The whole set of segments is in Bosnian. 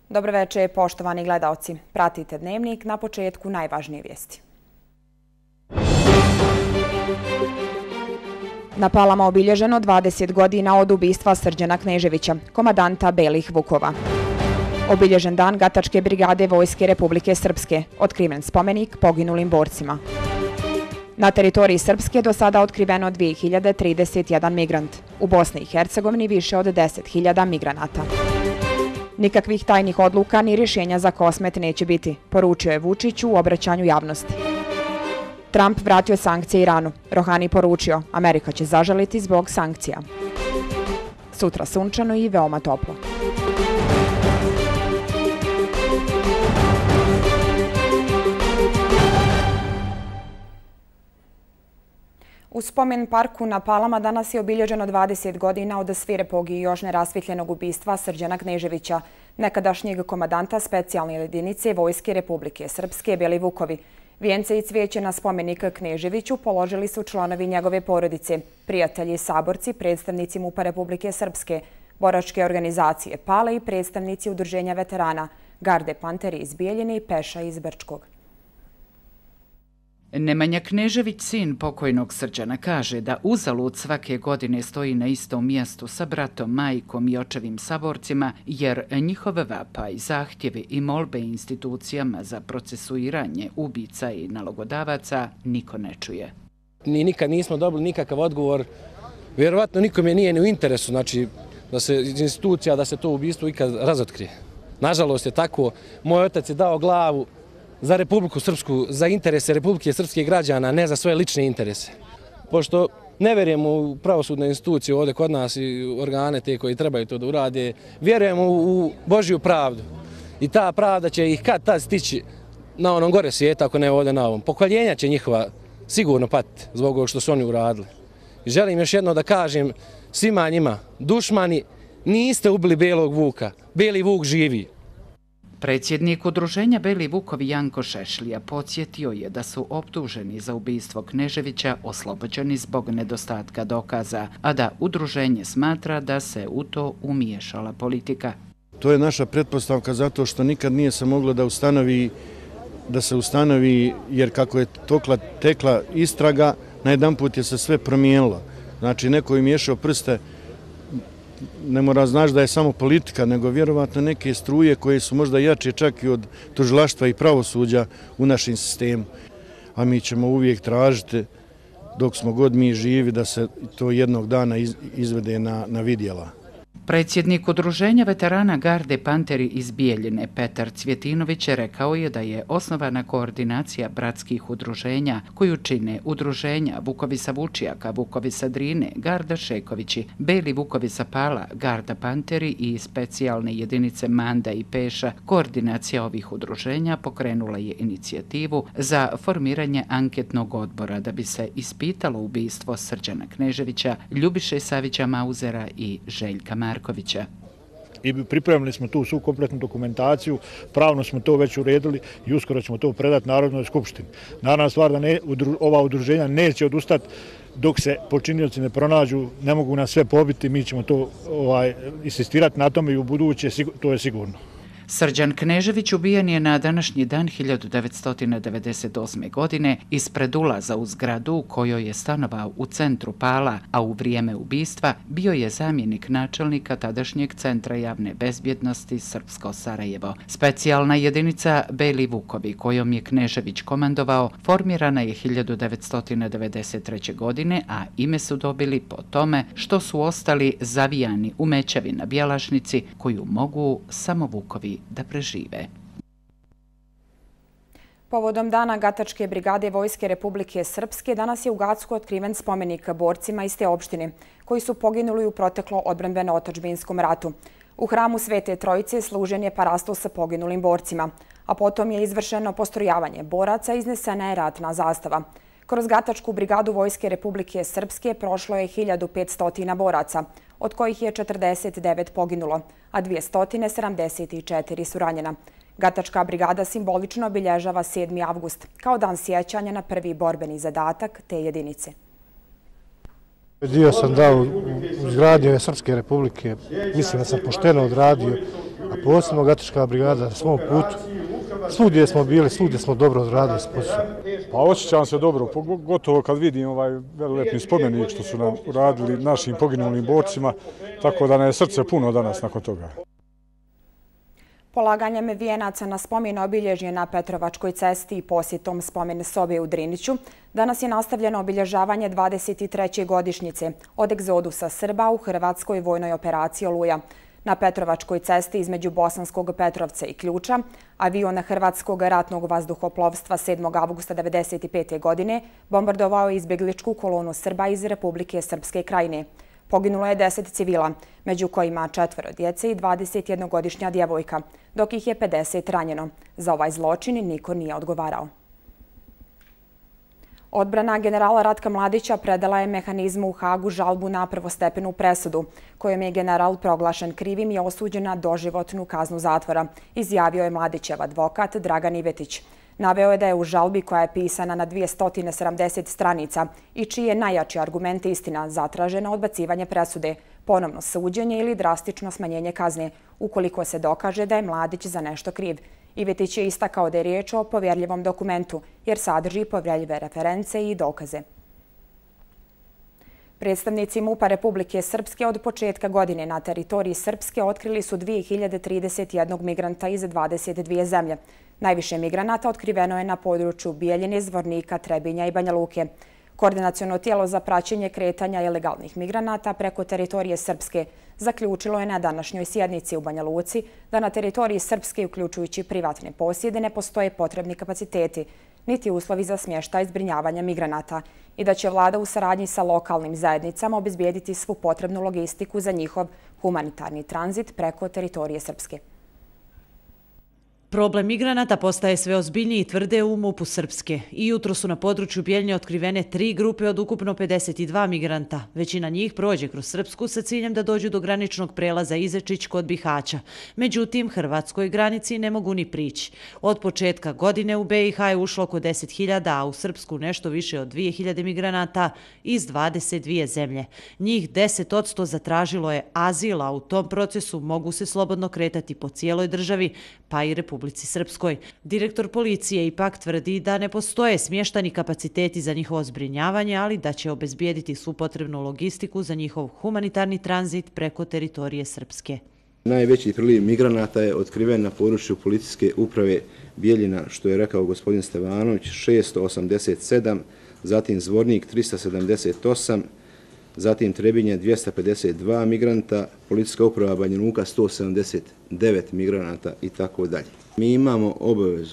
Dobroveče, poštovani gledaoci. Pratite Dnevnik, na početku najvažnije vijesti. Na Palama obilježeno 20 godina od ubistva Srđana Kneževića, komandanta Belih Vukova. Obilježen dan Gatačke brigade Vojske Republike Srpske, otkriven spomenik poginulim borcima. Na teritoriji Srpske do sada otkriveno 2031 migrant, u Bosni i Hercegovini više od 10.000 migranata. Nikakvih tajnih odluka ni rješenja za Kosmet neće biti, poručio je Vučić u obraćanju javnosti. Trump vratio sankcije Iranu. Rohani poručio, Amerika će zažaliti zbog sankcija. Sutra sunčano i veoma toplo. U spomen parku na Palama danas je obilježeno 20 godina od svirepog i još nerasvitljenog ubistva Srđana Kneževića, nekadašnjeg komandanta specijalne jedinice Vojske Republike Srpske Beli Vukovi. Vijence i cvijeće na spomenik Kneževiću položili su članovi njegove porodice, prijatelji, saborci, predstavnici MUP-a Republike Srpske, boračke organizacije Pale i predstavnici Udruženja veterana, Garde Panteri iz Bijeljine i Peša iz Brčkog. Nemanja Knežević, sin pokojnog Srđana, kaže da uzalud svake godine stoji na istom mjestu sa bratom, majkom i očevim saborcima, jer njihove vapaj, zahtjeve i molbe institucijama za procesuiranje ubica i nalogodavaca niko ne čuje. Nikad nismo dobili nikakav odgovor. Vjerovatno nikome nije ni u interesu, znači, da se iz institucija, da se to ubistvo ikad razotkrije. Nažalost je tako. Moj otac je dao glavu za Republiku Srpsku, za interese Republike Srpske građana, ne za svoje lične interese. Pošto ne vjerujemo u pravosudne institucije ovdje kod nas i organe te koji trebaju to da urade, vjerujemo u Božju pravdu. I ta pravda će ih kad tad stići na onom gore svijeta, ako ne ovdje na ovom. Pokoljenja će njihova sigurno patiti zbog ovog što su oni uradili. I želim još jedno da kažem svima njima, dušmani, niste ubili Belog Vuka, Beli Vuk živi. Predsjednik Udruženja Beli Vukovi Janko Šešlija podsjetio je da su optuženi za ubistvo Kneževića oslobođeni zbog nedostatka dokaza, a da udruženje smatra da se u to umiješala politika. To je naša pretpostavka zato što nikad nije se moglo da se ustanovi, jer kako je tekla istraga, najedanput je se sve promijenilo. Znači, neko je miješao prste. Ne mora znaći da je samo politika, nego vjerovatno neke struje koje su možda jače čak i od tužilaštva i pravosuđa u našem sistemu. A mi ćemo uvijek tražiti, dok smo god mi živi, da se to jednog dana izvede na vidjela. Predsjednik Udruženja veterana Garde Panteri iz Bijeljine Petar Cvjetinović rekao je da je osnovana koordinacija bratskih udruženja koju čine udruženja Vukovi sa Vučijaka, Vukovi sa Drine, Garda Šekovići, Beli Vukovi sa Pala, Garda Panteri i specijalne jedinice Manda i Peša. Koordinacija ovih udruženja pokrenula je inicijativu za formiranje anketnog odbora da bi se ispitalo ubistvo Srđana Kneževića, Ljubiše Savića Mauzera i Željka Markovića. I pripremili smo tu svu kompletnu dokumentaciju, pravno smo to već uredili i uskoro ćemo to predati Narodnoj skupštini. Naravno stvar da ova udruženja neće odustati dok se počinioci ne pronađu, ne mogu nas sve pobiti, mi ćemo to insistirati na tome i u buduće, to je sigurno. Srđan Knežević ubijen je na današnji dan 1998. godine ispred ulaza u zgradu u kojoj je stanovao u centru Pala, a u vrijeme ubistva bio je zamjenik načelnika tadašnjeg centra javne bezbjednosti Srpsko Sarajevo. Specijalna jedinica Beli Vukovi, kojom je Knežević komandovao, formirana je 1993. godine, a ime su dobili po tome što su ostali zavijani u mećavi na bjelašnici koju mogu samo Vukovi da prežive. Povodom dana Gatačke brigade Vojske Republike Srpske danas je u Gacku otkriven spomenik borcima iz te opštine koji su poginuli u proteklo odbrambeno-otadžbinskom ratu. U hramu Svete Trojice služen je parastos sa poginulim borcima, a potom je izvršeno postrojavanje boraca i iznesena je ratna zastava. Kroz Gatačku brigadu Vojske Republike Srpske prošlo je 1500 boraca, od kojih je 49 poginulo, a 274 su ranjena. Gatačka brigada simbolično obilježava 7. avgust kao dan sjećanja na prvi borbeni zadatak te jedinice. Dio sam dao u zgradi Srpske republike, mislim da sam pošteno odradio a posebno Gatačka brigada na svom putu. Svugdje smo bili, svugdje smo dobro odradili posao. Pa osjećam se dobro, pogotovo kad vidim ovaj velilepni spomenik što su nam uradili našim poginulim borcima, tako da nam je srce puno danas nakon toga. Polaganjem vijenaca na spomen obilježje na Petrovačkoj cesti i posjetom spomen sobe u Driniću, danas je nastavljeno obilježavanje 23. godišnjice od egzodusa Srba u hrvatskoj vojnoj operaciji Oluja. Na Petrovačkoj cesti između Bosanskog Petrovca i Ključa, avion Hrvatskog ratnog vazduhoplovstva 7. avgusta 1995. godine bombardovao je izbjegličku kolonu Srba iz Republike Srpske Krajine. Poginulo je 10 civila, među kojima 4 djece i 21-godišnja djevojka, dok ih je 50 ranjeno. Za ovaj zločin niko nije odgovarao. Odbrana generala Ratka Mladića predala je mehanizmu u Hagu žalbu na prvostepenu presudu, kojom je general proglašen krivim i osuđen na doživotnu kaznu zatvora, izjavio je Mladićev advokat Dragan Ivetić. Naveo je da je u žalbi koja je pisana na 270 stranica i čiji je najjači argument istina zatraženo odbacivanje presude, ponovno suđenje ili drastično smanjenje kazne, ukoliko se dokaže da je Mladić za nešto kriv. Ivetić je istakao da je riječ o povjerljivom dokumentu, jer sadrži povjerljive reference i dokaze. Predstavnici MUP-a Republike Srpske od početka godine na teritoriji Srpske otkrili su 2031 migranta iz 22 zemlje. Najviše migranata otkriveno je na području Bijeljine, Zvornika, Trebinja i Banja Luke. Koordinaciono tijelo za praćenje kretanja ilegalnih migranata preko teritorije Srpske zaključilo je na današnjoj sjednici u Banja Luci da na teritoriji Srpske, uključujući privatne posjede, ne postoje potrebni kapaciteti, niti uslovi za smještaj i zbrinjavanje migranata i da će vlada u saradnji sa lokalnim zajednicama obezbijediti svu potrebnu logistiku za njihov humanitarni tranzit preko teritorije Srpske. Problem migranata postaje sve ozbiljniji, tvrde u MUP-u Srpske. I jutro su na području Bijeljine otkrivene 3 grupe od ukupno 52 migranta. Većina njih prođe kroz Srpsku sa ciljem da dođu do graničnog prelaza Izečić kod Bihaća. Međutim, hrvatskoj granici ne mogu ni prići. Od početka godine u BiH je ušlo oko 10.000, a u Srpsku nešto više od 2.000 migranata iz 22 zemlje. Njih 10% zatražilo je azil, a u tom procesu mogu se slobodno kretati po cijeloj državi, pa i Republici Srpskoj. Direktor policije ipak tvrdi da ne postoje smještani kapaciteti za njihovo zbrinjavanje, ali da će obezbijediti svu potrebnu logistiku za njihov humanitarni tranzit preko teritorije Srpske. Najveći priliv migranata je otkriven na području policijske uprave Bijeljina, što je rekao gospodin Stevanović, 687, zatim Zvornik 378, zatim Trebinje 252 migranta, policijska uprava Banja Luka 179 migranata i tako dalje. Mi imamo obavezu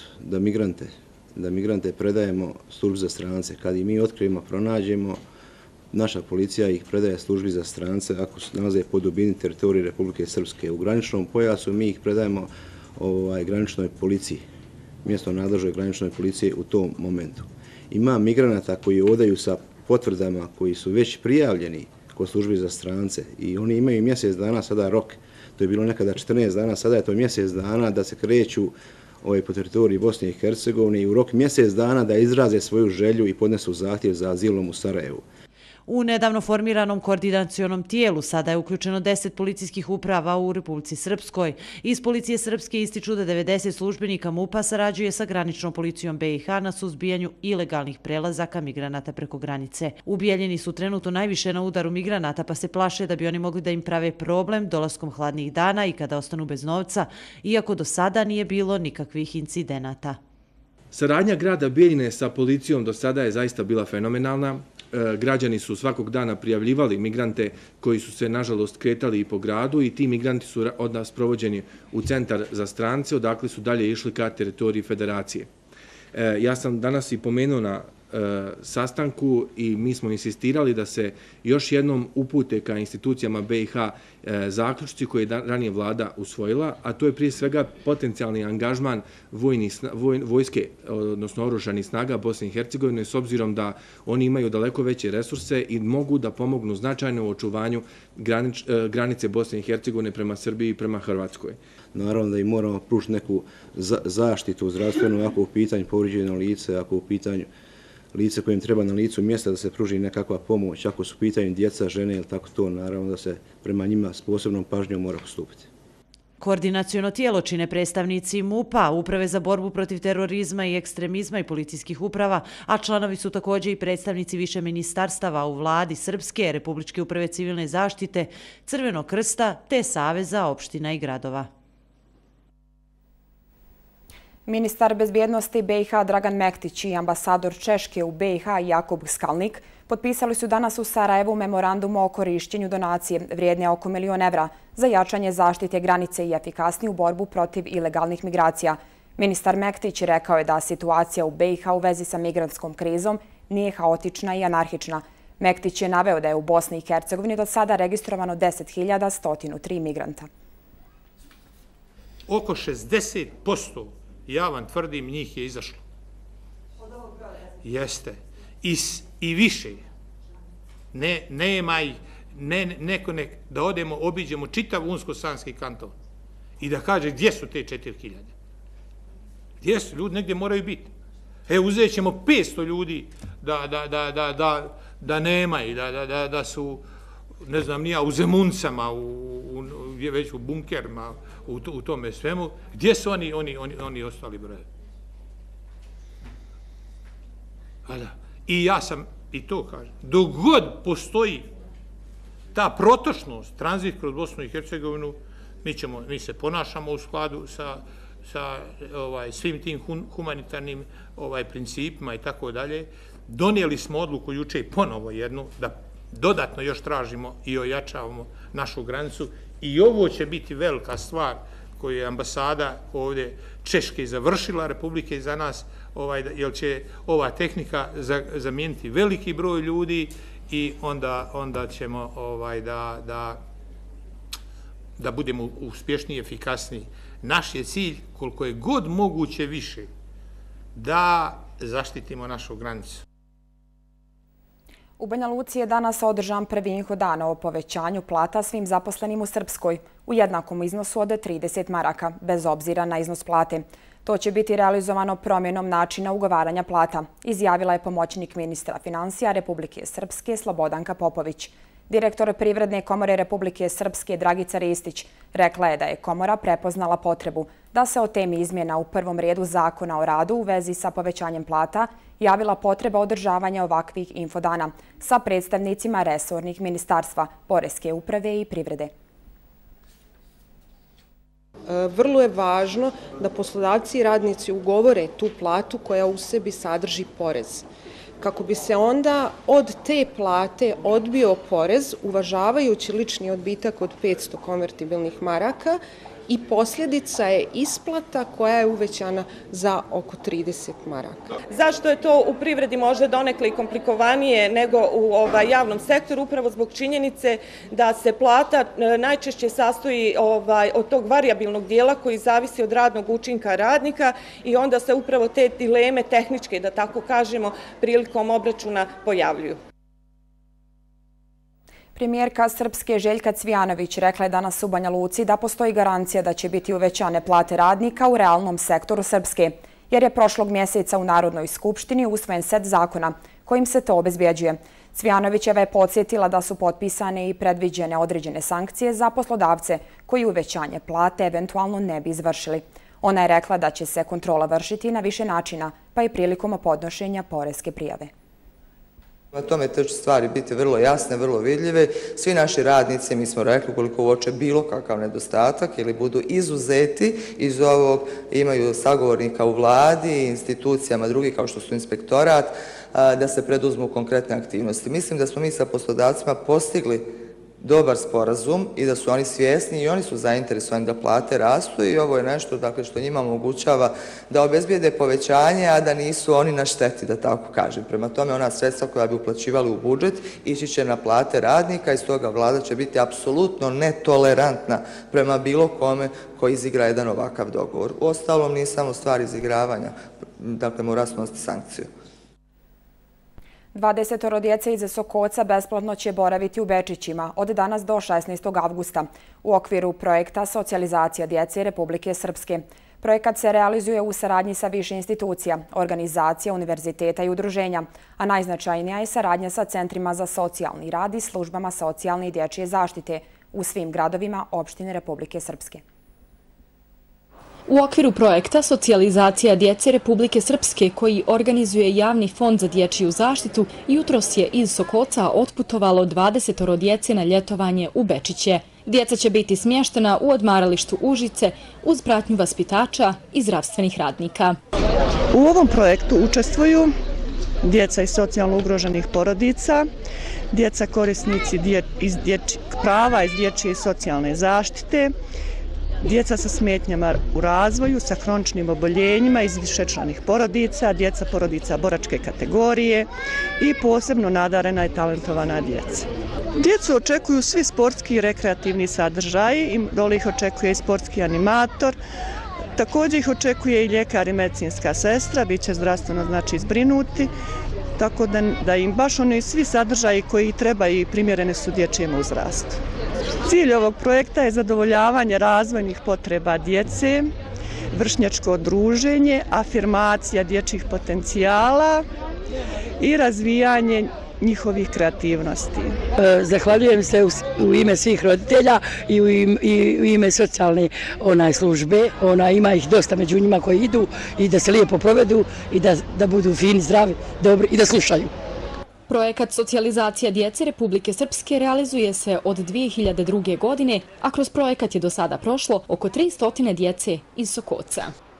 da migrante predajemo službi za strance. Kad i mi otkrijemo, pronađemo, naša policija ih predaje službi za strance ako se nalaze po dubini teritorije Republike Srpske. U graničnom pojasu mi ih predajemo graničnoj policiji, mjesto nadležnoj graničnoj policije u tom momentu. Ima migranata koji odaju sa potvrdama koji su već prijavljeni kod službi za strance i oni imaju mjesec dana sada rok. To je bilo nekada 14 dana, sada je to mjesec dana da se kreću po teritoriji Bosne i Hercegovine i u rok mjesec dana da izraze svoju želju i podnesu zahtjev za azilom u Sarajevu. U nedavno formiranom koordinacionom tijelu sada je uključeno 10 policijskih uprava u Republici Srpskoj. Iz Policije Srpske ističu da 90 službenika MUP-a sarađuje sa graničnom policijom BiH na suzbijanju ilegalnih prelazaka migranata preko granice. U Bijeljini su trenutno najviše na udaru migranata, pa se plaše da bi oni mogli da im prave problem dolaskom hladnih dana i kada ostanu bez novca, iako do sada nije bilo nikakvih incidenata. Saradnja grada Bijeljine sa policijom do sada je zaista bila fenomenalna. Građani su svakog dana prijavljivali migrante koji su se, nažalost, kretali i po gradu i ti migranti su od nas provođeni u centar za strance, odakle su dalje išli ka teritoriji federacije. Ja sam danas i pomenuo na sastanku i mi smo insistirali da se još jednom upute ka institucijama BiH zaključci koje je ranije vlada usvojila, a to je prije svega potencijalni angažman vojske, odnosno oružanih snaga Bosne i Hercegovine, s obzirom da oni imaju daleko veće resurse i mogu da pomognu značajno u očuvanju granice Bosne i Hercegovine prema Srbiji i prema Hrvatskoj. Naravno da im moramo pružiti neku zaštitu zdravstvenu, ako u pitanju povrijeđeno lice, ako u pitanju lice kojim treba na licu mjesta da se pruži nekakva pomoć, ako su u pitanju djeca, žene ili tako to, naravno da se prema njima s posebnom pažnjom mora postupiti. Koordinaciono tijelo čine predstavnici MUP-a, Uprave za borbu protiv terorizma i ekstremizma i policijskih uprava, a članovi su također i predstavnici više ministarstava u vladi Srpske, Republičke uprave civilne zaštite, Crvenog krsta te Saveza opština i gradova. Ministar bezbjednosti BiH Dragan Mektić i ambasador Češke u BiH Jakub Skalnik potpisali su danas u Sarajevu memorandum o korišćenju donacije vrijedne oko €1.000.000 za jačanje zaštite granice i efikasniju borbu protiv ilegalnih migracija. Ministar Mektić rekao je da situacija u BiH u vezi sa migrantskom krizom nije haotična i anarhična. Mektić je naveo da je u Bosni i Hercegovini do sada registrovano 10.103 migranta. Oko 60%, ja vam tvrdim, njih je izašlo. Jeste. I više. Nema ih, da odemo, obiđemo čitav Unsko-Sanski kanton i da kaže gdje su te 4.000. Gdje su? Ljudi negdje moraju biti. Uzet ćemo 500 ljudi da nema i da su, ne znam nija, u Zemuncama, već u bunkerima, u tome svemu. Gdje su oni ostali broje? I ja sam, i to kažem, dok god postoji ta protočnost, tranzit kroz Bosnu i Hercegovinu, mi se ponašamo u skladu sa svim tim humanitarnim principima i tako dalje. Donijeli smo odluku juče i ponovo jednu, da dodatno još tražimo i ojačavamo našu granicu i ovo će biti velika stvar koju je ambasada ovdje Češke završila, Republike za nas, jer će ova tehnika zamijeniti veliki broj ljudi i onda ćemo da budemo uspješniji i efikasniji. Naš je cilj, koliko je god moguće više, da zaštitimo našu granicu. U Banja Luci je danas održan prvi info dan o povećanju plata svim zaposlenim u Srpskoj u jednakom iznosu od 30 maraka, bez obzira na iznos plate. To će biti realizovano promjenom načina ugovaranja plata, izjavila je pomoćnik ministra financija Republike Srpske Slobodanka Popović. Direktor Privredne komore Republike Srpske Dragica Ristić rekla je da je komora prepoznala potrebu da se o temi izmjena u prvom redu Zakona o radu u vezi sa povećanjem plata javila potreba održavanja ovakvih infodana sa predstavnicima resornih ministarstva, Poreske uprave i privrede. Vrlo je važno da poslodavci i radnici ugovore tu platu koja u sebi sadrži porez, kako bi se onda od te plate odbio porez, uvažavajući lični odbitak od 500 konvertibilnih maraka, i posljedica je isplata koja je uvećana za oko 30 maraka. Zašto je to u privredi možda donekle i komplikovanije nego u javnom sektoru? Upravo zbog činjenice da se plata najčešće sastoji od tog varijabilnog dijela koji zavisi od radnog učinka radnika i onda se upravo te dileme tehničke, da tako kažemo, prilikom obračuna pojavljuju. Premijerka Srpske Željka Cvijanović rekla je danas u Banja Luci da postoji garancija da će biti uvećane plate radnika u realnom sektoru Srpske, jer je prošlog mjeseca u Narodnoj skupštini usvojen set zakona kojim se to obezbjeđuje. Cvijanovićeva je podsjetila da su potpisane i predviđene određene sankcije za poslodavce koji uvećanje plate eventualno ne bi izvršili. Ona je rekla da će se kontrola vršiti na više načina, pa i prilikom podnošenja poreske prijave. Na tome će stvari biti vrlo jasne, vrlo vidljive. Svi naši radnici, mi smo rekli, koliko uoče bilo kakav nedostatak ili budu izuzeti iz ovog, imaju sagovornika u vladi i institucijama drugih kao što su inspektorat, da se preduzmu konkretne aktivnosti. Mislim da smo mi sa poslodavcima postigli dobar sporazum i da su oni svjesni i oni su zainteresovani da plate rastu i ovo je nešto što njima omogućava da obezbijede povećanje, a da nisu oni na šteti, da tako kažem. Prema tome, ona sredstva koja bi uplaćivali u budžet ići će na plate radnika i stoga vlada će biti apsolutno netolerantna prema bilo kome koji izigra jedan ovakav dogovor. Uostalom, nije samo stvar izigravanja, dakle mora snositi sankciju. 20 djece iz Sokoca besplatno će boraviti u Bečićima od danas do 16. avgusta u okviru projekta Socijalizacija djece Republike Srpske. Projekat se realizuje u saradnji sa više institucija, organizacija, univerziteta i udruženja, a najznačajnija je saradnja sa centrima za socijalni rad i službama socijalne i dječje zaštite u svim gradovima opštine Republike Srpske. U okviru projekta Socijalizacija djece Republike Srpske, koji organizuje Javni fond za dječju zaštitu, jutros je iz Sokoca otputovalo 20 djece na ljetovanje u Bečiće. Djeca će biti smještena u odmaralištu Užice uz pratnju vaspitača i zdravstvenih radnika. U ovom projektu učestvuju djeca iz socijalno ugroženih porodica, djeca korisnici prava iz dječje i socijalne zaštite, djeca sa smetnjama u razvoju, sa hroničnim oboljenjima iz višečlanih porodica, djeca porodica boračke kategorije i posebno nadarena i talentovana djeca. Djecu očekuju svi sportski i rekreativni sadržaji, dole ih očekuje i sportski animator, također ih očekuje i ljekar i medicinska sestra, bit će zdravstveno zbrinuti, tako da im baš oni svi sadržaji koji treba i primjerene su dječjem uzrastu. Cilj ovog projekta je zadovoljavanje razvojnih potreba djece, vršnjačko druženje, afirmacija dječjih potencijala i razvijanje njihovih kreativnosti. Zahvaljujem se u ime svih roditelja i u ime socijalne službe. Ima ih dosta među njima koji idu i da se lijepo provedu i da budu fini, zdravi, dobri i da slušaju. Projekat Socijalizacija djece Republike Srpske realizuje se od 2002. godine, a kroz projekat je do sada prošlo oko 300 djece iz Sokoca.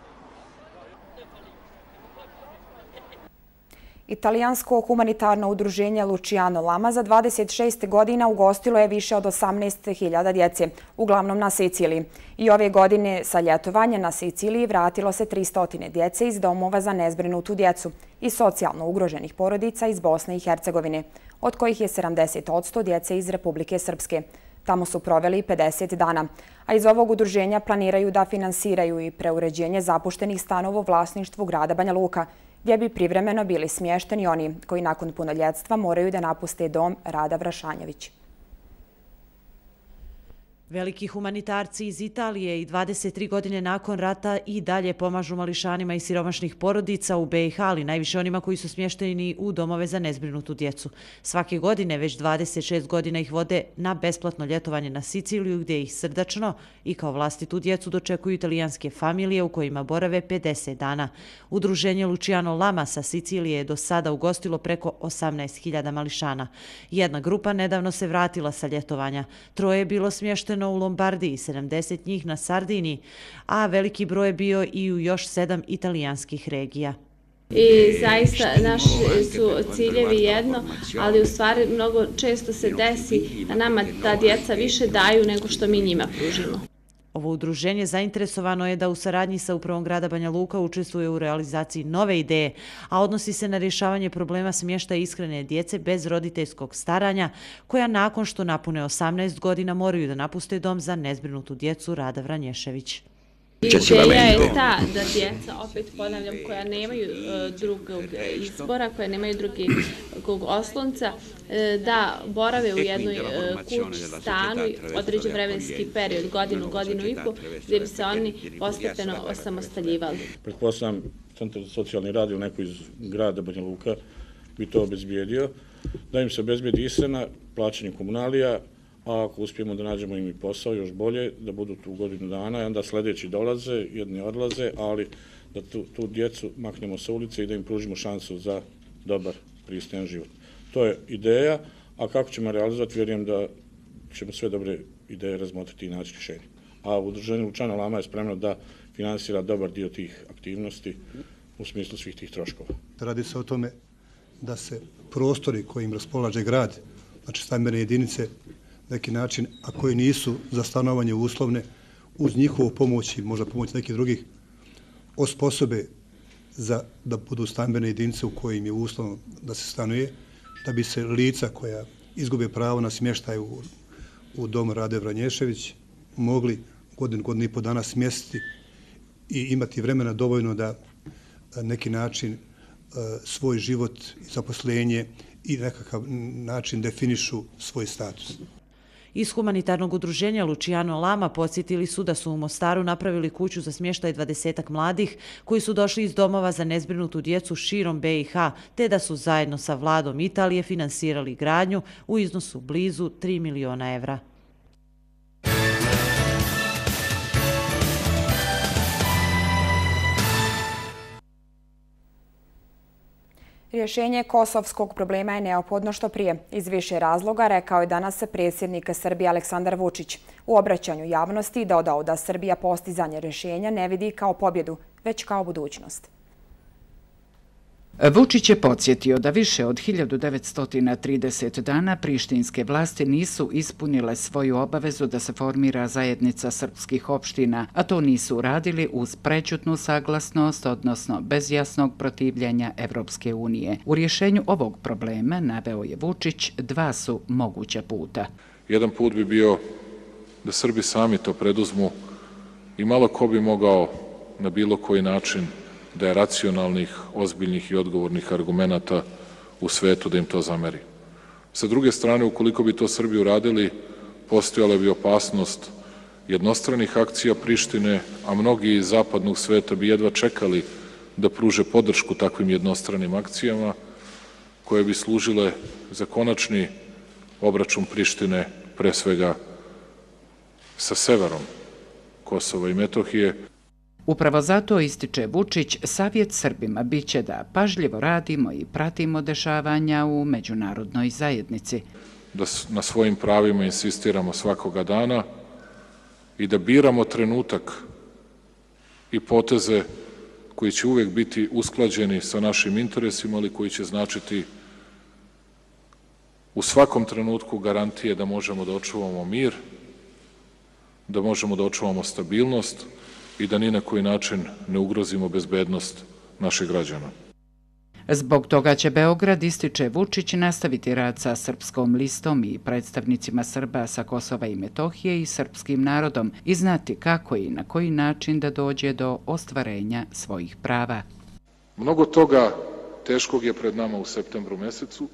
Italijansko humanitarno udruženje Luciano Lama za 26 godina ugostilo je više od 18.000 djece, uglavnom na Siciliji. I ove godine sa ljetovanja na Siciliji vratilo se 300 djece iz domova za nezbrinutu djecu i socijalno ugroženih porodica iz Bosne i Hercegovine, od kojih je 70% djece iz Republike Srpske. Tamo su proveli 50 dana, a iz ovog udruženja planiraju da finansiraju i preuređenje zapuštenih stanova u vlasništvu grada Banja Luka, gdje bi privremeno bili smješteni oni koji nakon punoljetstva moraju da napuste dom Rada Vrašanjević. Veliki humanitarci iz Italije i 23 godine nakon rata i dalje pomažu mališanima i siromašnih porodica u BiH, ali najviše onima koji su smješteni u domove za nezbrinutu djecu. Svake godine već 26 godina ih vode na besplatno ljetovanje na Siciliju, gdje ih srdačno i kao vlastitu djecu dočekuju italijanske familije u kojima borave 50 dana. Udruženje Luciano Lama sa Sicilije je do sada ugostilo preko 18.000 mališana. Jedna grupa nedavno se vratila sa ljetovanja. 3 je bilo smješteno u Lombardiji, 70 njih na Sardiniji, a veliki broj je bio i u još 7 italijanskih regija. I zaista naši su ciljevi jedno, ali u stvari mnogo često se desi da nama ta djeca više daju nego što mi njima pružimo. Ovo udruženje zainteresovano je da u saradnji sa Upravom grada Banja Luka učestvuje u realizaciji nove ideje, a odnosi se na rješavanje problema smještaja ishrane djece bez roditeljskog staranja, koja nakon što napune 18 godina moraju da napuste dom za nezbrinutu djecu Rada Vranješević. Ideja je ta da djeca, opet ponavljam, koja nemaju drugog izbora, koja nemaju drugog oslonca, da borave u jednoj kući, stanu, određen vremenski period, godinu i po, gdje bi se oni postepeno osamostaljivali. Pretpostavljam, Centar za socijalni rad ili neko iz grada Banja Luka bi to obezbijedio, da im se obezbijedi ishrana, plaćanje komunalija, a ako uspijemo da nađemo im i posao, još bolje, da budu tu godinu dana i onda sljedeći dolaze, jedni odlaze, ali da tu djecu maknemo sa ulice i da im pružimo šansu za dobar, pristojan život. To je ideja, a kako ćemo realizovati, vjerujem da ćemo sve dobre ideje razmotriti i naći rješenje. A udruženje Luciano Lama je spremno da finansira dobar dio tih aktivnosti u smislu svih tih troškova. Radi se o tome da se prostori kojim raspolaže grad, znači stambene jedinice, neki način, a koji nisu za stanovanje uslovne, uz njihovu pomoć i možda pomoć nekih drugih, osposobe da budu stambene jedinice u kojim je uslovno da se stanuje, da bi se lica koja izgube pravo na smještaj u dom Rade Vranješević mogli godinu i po dana smjestiti i imati vremena dovoljno da neki način svoj život, zaposlenje i nekakav način definišu svoj status. Iz humanitarnog udruženja Luciano Lama podsjetili su da su u Mostaru napravili kuću za smještaj 20 mladih koji su došli iz domova za nezbrinutu djecu širom BiH, te da su zajedno sa vladom Italije finansirali gradnju u iznosu blizu 3 miliona evra. Rješenje kosovskog problema je neophodno što prije. Iz više razloga, rekao je danas predsjednik Srbije Aleksandar Vučić. U obraćanju javnosti dodao da Srbija postizanje rješenja ne vidi kao pobjedu, već kao budućnost. Vučić je podsjetio da više od 1930 dana prištinske vlasti nisu ispunile svoju obavezu da se formira zajednica srpskih opština, a to nisu uradili uz prećutnu saglasnost, odnosno bez jasnog protivljenja Evropske unije. U rješenju ovog problema, naveo je Vučić, dva su moguća puta. Jedan put bi bio da Srbi sami to preduzmu i malo ko bi mogao na bilo koji način da je racionalnih, ozbiljnih i odgovornih argumenata u svetu da im to zameri. Sa druge strane, ukoliko bi to Srbi uradili, postojala bi opasnost jednostranih akcija Prištine, a mnogi iz zapadnog sveta bi jedva čekali da pruže podršku takvim jednostranim akcijama, koje bi služile za konačni obračun Prištine, pre svega sa severom Kosova i Metohije. Upravo zato, ističe Vučić, savjet Srbima biće da pažljivo radimo i pratimo dešavanja u međunarodnoj zajednici. Da na svojim pravima insistiramo svakoga dana i da biramo trenutak i poteze koji će uvek biti usklađeni sa našim interesima, ali koji će značiti u svakom trenutku garantije da možemo da očuvamo mir, da možemo da očuvamo stabilnost i da ni na koji način ne ugrozimo bezbednost naših građana. Zbog toga će Beograd, ističe Vučić, nastaviti rad sa Srpskom listom i predstavnicima Srba sa Kosova i Metohije i srpskim narodom i znati kako i na koji način da dođe do ostvarenja svojih prava. Mnogo toga teškog je pred nama u septembru mesecu,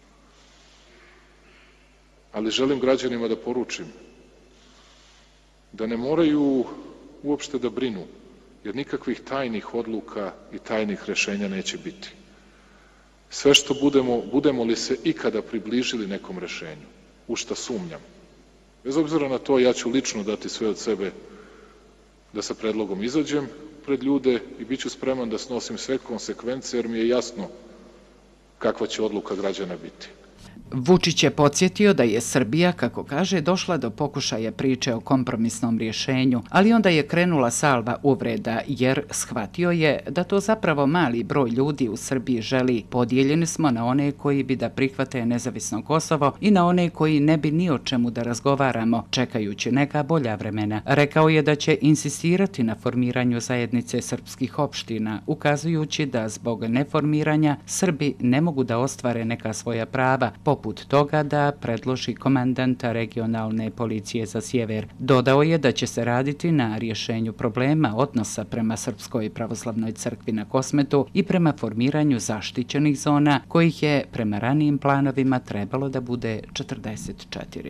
ali želim građanima da poručim da ne moraju uopšte da brinu, jer nikakvih tajnih odluka i tajnih rešenja neće biti. Sve što budemo li se ikada približili nekom rešenju, u šta sumnjam, bez obzira na to, ja ću lično dati sve od sebe da sa predlogom izađem pred ljude i bit ću spreman da snosim sve konsekvence, jer mi je jasno kakva će odluka građana biti. Vučić je podsjetio da je Srbija, kako kaže, došla do pokušaja priče o kompromisnom rješenju, ali onda je krenula salva uvreda jer shvatio je da to zapravo mali broj ljudi u Srbiji želi. Podijeljeni smo na one koji bi da prihvate nezavisno Kosovo i na one koji ne bi ni o čemu da razgovaramo, čekajući neka bolja vremena. Rekao je da će insistirati na formiranju zajednice srpskih opština, ukazujući da zbog neformiranja Srbi ne mogu da ostvare neka svoja prava, poput toga da predloži komandanta regionalne policije za sjever. Dodao je da će se raditi na rješenju problema odnosa prema Srpskoj pravoslavnoj crkvi na Kosmetu i prema formiranju zaštićenih zona, kojih je prema ranijim planovima trebalo da bude 44.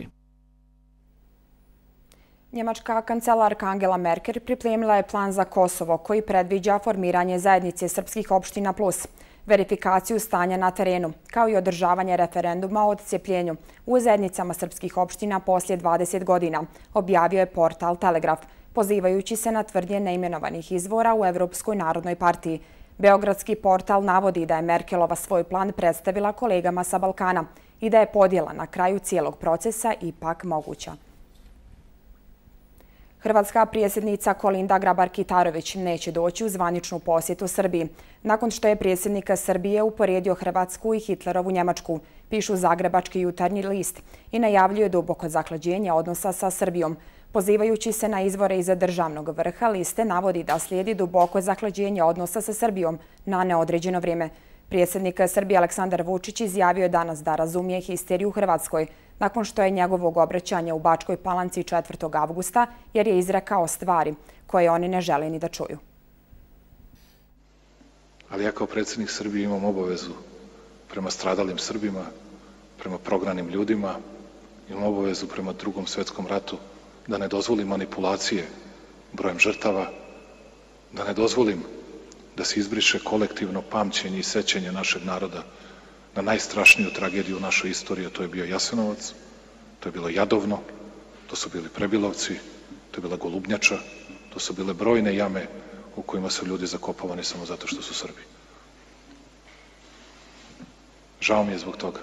Njemačka kancelarka Angela Merkel pripremila je plan za Kosovo koji predviđa formiranje zajednice srpskih opština plus verifikaciju stanja na terenu, kao i održavanje referenduma o odcijepljenju u zajednicama srpskih opština poslije 20 godina, objavio je portal Telegraf, pozivajući se na tvrdnje neimenovanih izvora u Evropskoj narodnoj partiji. Beogradski portal navodi da je Merkelova svoj plan predstavila kolegama sa Balkana i da je podjela na kraju cijelog procesa ipak moguća. Hrvatska predsjednica Kolinda Grabar-Kitarović neće doći u zvaničnu posjetu Srbiji, nakon što je predsjednik Srbije uporedio Hrvatsku i Hitlerovu Njemačku, pišu Zagrebački jutarnji list, i najavljuje duboko zahlađenje odnosa sa Srbijom. Pozivajući se na izvore iz državnog vrha, liste navodi da slijedi duboko zahlađenje odnosa sa Srbijom na neodređeno vrijeme. Predsjednik Srbije Aleksandar Vučić izjavio je danas da razumije histeriju u Hrvatskoj, nakon što je njegovog obraćanja u Bačkoj Palanci 4. avgusta, jer je izrekao stvari koje oni ne žele ni da čuju. Ali ja kao predsjednik Srbije imam obavezu prema stradalim Srbima, prema prognanim ljudima, imam obavezu prema Drugom svjetskom ratu da ne dozvolim manipulacije brojem žrtava, da ne dozvolim da se izbriše kolektivno pamćenje i sećanje našeg naroda na najstrašniju tragediju u našoj istoriji, a to je bio Jasenovac, to je bilo Jadovno, to su bili Prebilovci, to je bila Golubnjača, to su bile brojne jame u kojima su ljudi zakopavani samo zato što su Srbi. Žao mi je zbog toga.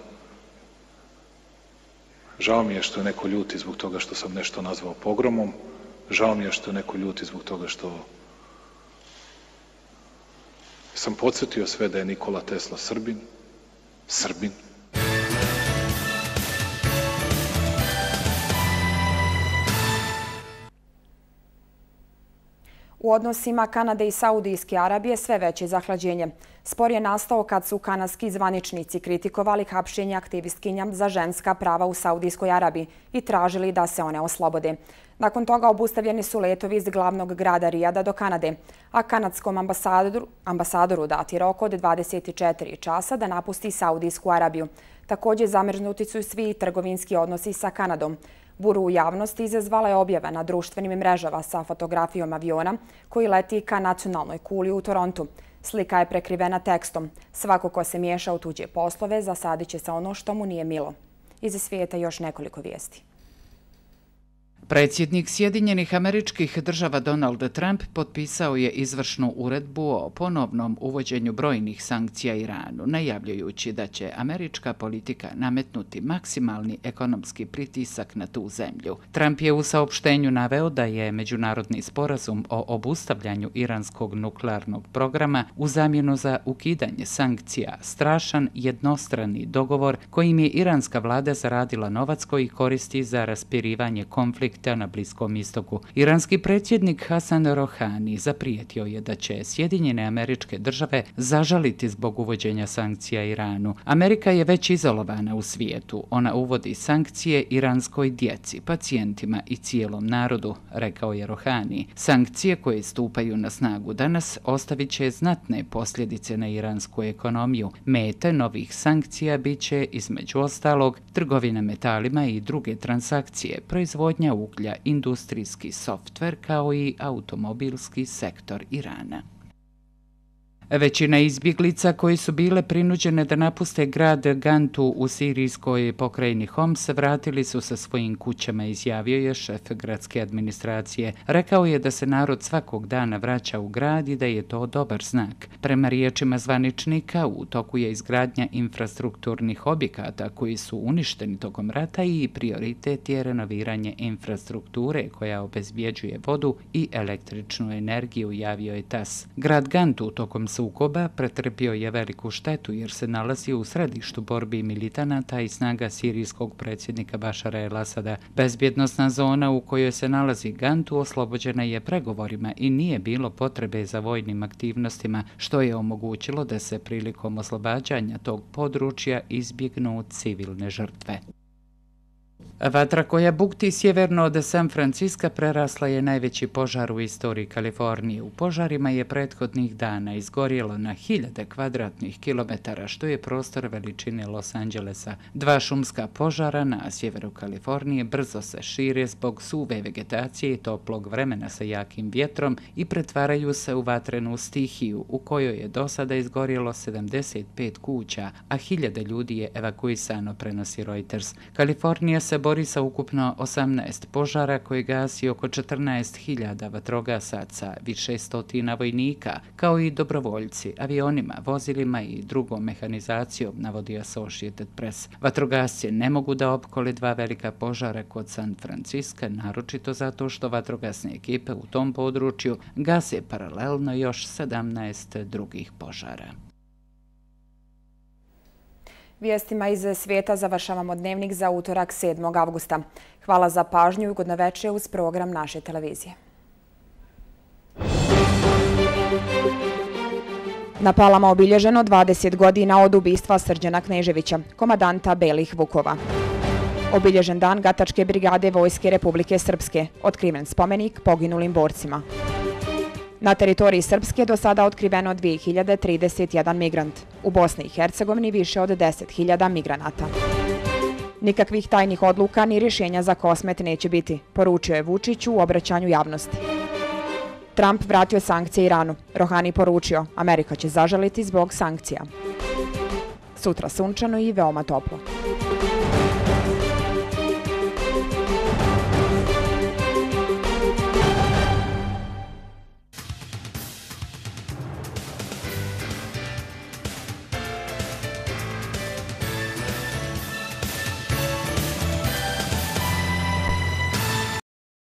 Žao mi je što je neko ljuti zbog toga što sam nešto nazvao pogromom. Žao mi je što je neko ljuti zbog toga što sam podsjetio sve da je Nikola Tesla Srbin. Srbin. U odnosima Kanade i Saudijske Arabije sve veće zahlađenje. Spor je nastao kad su kanadski zvaničnici kritikovali hapšenje aktivistkinja za ženska prava u Saudijskoj Arabiji i tražili da se one oslobode. Nakon toga obustavljeni su letovi iz glavnog grada Rijada do Kanade, a kanadskom ambasadoru dati rok od 24 časa da napusti Saudijsku Arabiju. Također zamrznuti su svi trgovinski odnosi sa Kanadom. Buru u javnosti izazvala je objava na društvenim mrežama sa fotografijom aviona koji leti ka nacionalnoj kuli u Torontu. Slika je prekrivena tekstom. Svako ko se miješa u tuđe poslove zasadit će se ono što mu nije milo. Iz svijeta još nekoliko vijesti. Predsjednik Sjedinjenih Američkih Država Donald Trump potpisao je izvršnu uredbu o ponovnom uvođenju brojnih sankcija Iranu, najavljujući da će američka politika nametnuti maksimalni ekonomski pritisak na tu zemlju. Trump je u saopštenju naveo da je međunarodni sporazum o obustavljanju iranskog nuklearnog programa u zamjenu za ukidanje sankcija strašan jednostrani dogovor kojim je iranska vlada zaradila novac koji koristi za raspirivanje konflikta na Bliskom istoku. Iranski predsjednik Hasan Rohani zaprijetio je da će Sjedinjene Američke Države zažaliti zbog uvođenja sankcija Iranu. Amerika je već izolovana u svijetu. Ona uvodi sankcije iranskoj djeci, pacijentima i cijelom narodu, rekao je Rohani. Sankcije koje stupaju na snagu danas ostavit će znatne posljedice na iransku ekonomiju. Mete novih sankcija bit će, između ostalog, trgovina metalima i druge transakcije, proizvodnja uglja, industrijski softver kao i automobilski sektor Irana. Većina izbjeglica koji su bile prinuđene da napuste grad Gantu u sirijskoj pokrajini Homs vratili su se svojim kućama, izjavio je šef gradske administracije. Rekao je da se narod svakog dana vraća u grad i da je to dobar znak. Prema riječima zvaničnika, u toku je izgradnja infrastrukturnih objekata koji su uništeni tokom rata i prioritet je renoviranje infrastrukture koja obezbjeđuje vodu i električnu energiju, javio je TAS. Grad Gantu tokom sukoba pretrpio je veliku štetu jer se nalazi u središtu borbi militanata i snaga sirijskog predsjednika Bašara el-Asada. Bezbjednosna zona u kojoj se nalazi Gantu oslobođena je pregovorima i nije bilo potrebe za vojnim aktivnostima, što je omogućilo da se prilikom oslobađanja tog područja izbjegnu civilne žrtve. Vatra koja bukti sjeverno od San Franciska prerasla je najveći požar u istoriji Kalifornije. U požarima je prethodnih dana izgorjelo na 1000 kvadratnih kilometara, što je prostor veličine Los Angelesa. 2 šumska požara na sjeveru Kalifornije brzo se šire zbog suve vegetacije i toplog vremena sa jakim vjetrom i pretvaraju se u vatrenu stihiju u kojoj je do sada izgorjelo 75 kuća, a 1000 ljudi je evakuisano, prenosi Reuters. Kalifornija se bori sa ukupno 18 požara koji gasi oko 14.000 vatrogasaca, više stotina vojnika, kao i dobrovoljci, avionima, vozilima i drugom mehanizacijom, navodi Associated Press. Vatrogasci ne mogu da opkole 2 velika požara kod San Franciska, naročito zato što vatrogasne ekipe u tom području gase paralelno još 17 drugih požara. Vijestima iz svijeta završavamo dnevnik za utorak 7. avgusta. Hvala za pažnju i ugodno večer uz program naše televizije. Na Palama obilježeno 20 godina od ubistva Srđana Kneževića, komadanta Belih Vukova. Obilježen dan Gatačke brigade Vojske Republike Srpske, otkriven spomenik poginulim borcima. Na teritoriji Srpske do sada otkriveno 2031 migrant. U Bosni i Hercegovini više od 10.000 migranata. Nikakvih tajnih odluka ni rješenja za Kosmet neće biti, poručio je Vučić u obraćanju javnosti. Trump vratio sankcije Iranu. Rohani poručio, Amerika će zažaliti zbog sankcija. Sutra sunčano i veoma toplo.